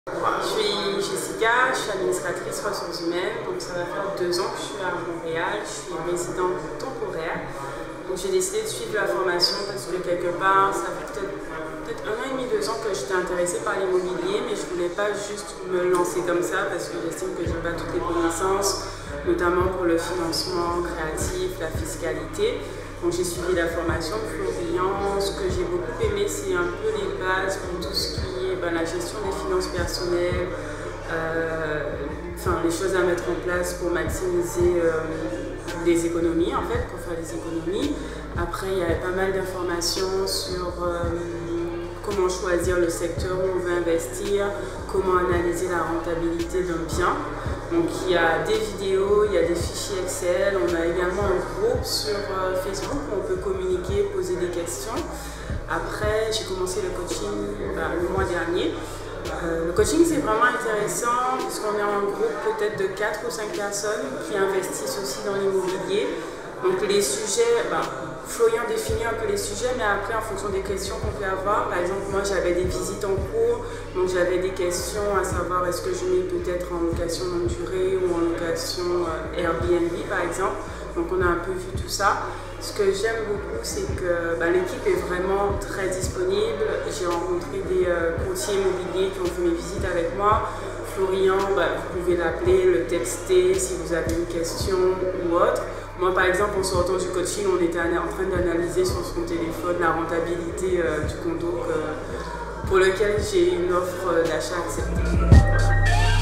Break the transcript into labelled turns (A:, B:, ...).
A: Je suis Jessica, je suis administratrice ressources humaines, donc ça va faire 2 ans que je suis à Montréal, je suis résidente temporaire. Donc j'ai décidé de suivre la formation parce que quelque part, ça fait peut-être 1 an et demi, 2 ans que j'étais intéressée par l'immobilier, mais je ne voulais pas juste me lancer comme ça parce que j'estime que je n'ai pas toutes les connaissances, notamment pour le financement créatif, la fiscalité. Donc j'ai suivi la formation de Florian. Ce que j'ai beaucoup aimé, c'est un peu les bases pour tout ce qui est la gestion des finances personnelles, les choses à mettre en place pour maximiser les économies, en fait, pour faire des économies. Après, il y avait pas mal d'informations sur comment choisir le secteur où on veut investir, comment analyser la rentabilité d'un bien. Donc il y a des vidéos, il y a des fichiers Excel, on a également un groupe sur Facebook où on peut communiquer, poser des questions. Après, j'ai commencé le coaching le mois dernier. Le coaching, c'est vraiment intéressant puisqu'on est en groupe peut-être de 4 ou 5 personnes qui investissent aussi dans l'immobilier. Donc les sujets, Florian définit un peu les sujets, mais après en fonction des questions qu'on peut avoir, par exemple moi j'avais des visites en cours, donc j'avais des questions à savoir est-ce que je mets peut-être en location longue durée ou en location Airbnb par exemple. Donc on a un peu vu tout ça. Ce que j'aime beaucoup, c'est que l'équipe est vraiment très disponible. J'ai rencontré des courtiers immobiliers qui ont fait mes visites avec moi. Florian, vous pouvez l'appeler, le texter si vous avez une question ou autre. Moi, par exemple, en sortant du coaching, on était en train d'analyser sur son téléphone la rentabilité du condo pour lequel j'ai une offre d'achat acceptée.